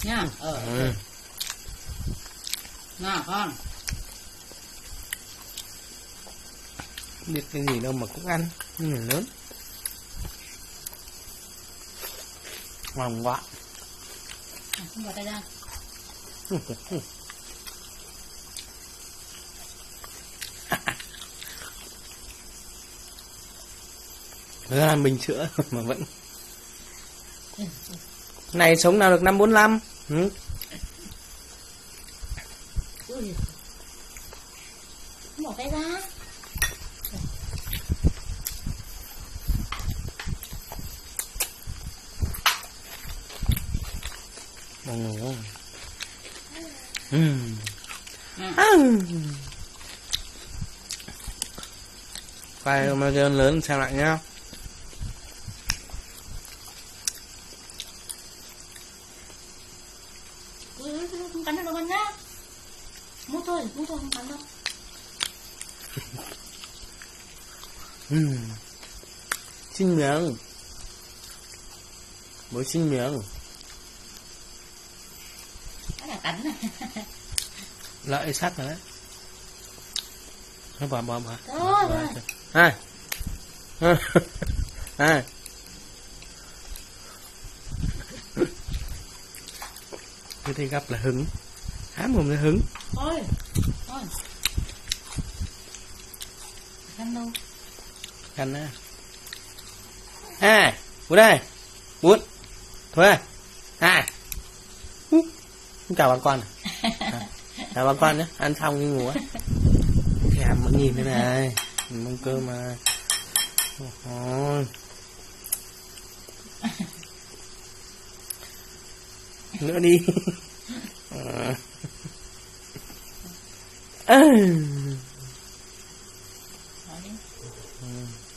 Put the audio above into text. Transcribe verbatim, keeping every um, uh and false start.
nha. Ờ. Ừ. Nào con. Biết cái gì đâu mà cũng ăn, người lớn. Ngon quá. Không vào tay ra. Ra bình sữa mà vẫn. Này sống nào được năm bốn lăm. Ừ. Ui. Không bỏ tay ra. Ồ. Ừ. À. Quay mà lớn xem lại nhá. Ui, không cắn được đâu con nhá. Mút thôi, mút thôi, không cắn đâu. Ừ. Xin miệng. Bố xin miệng. Cái là cắn này. Lợi sắc rồi đấy. Nó bỏ bỏ bỏ. Thôi rồi. Hai. Hai. Cứ thấy gặp là hứng. Há mồm là hứng. Thôi. Thôi. Cắn đâu. Cắn á. Hai. Bút đây. Bút. Thôi. Hai. Chào bà con. À, chào bà con nhé. Ăn xong đi ngủ á. Thèm mà nhìn thế này. Mông cơm mà. Ôi. Nữa đi. À.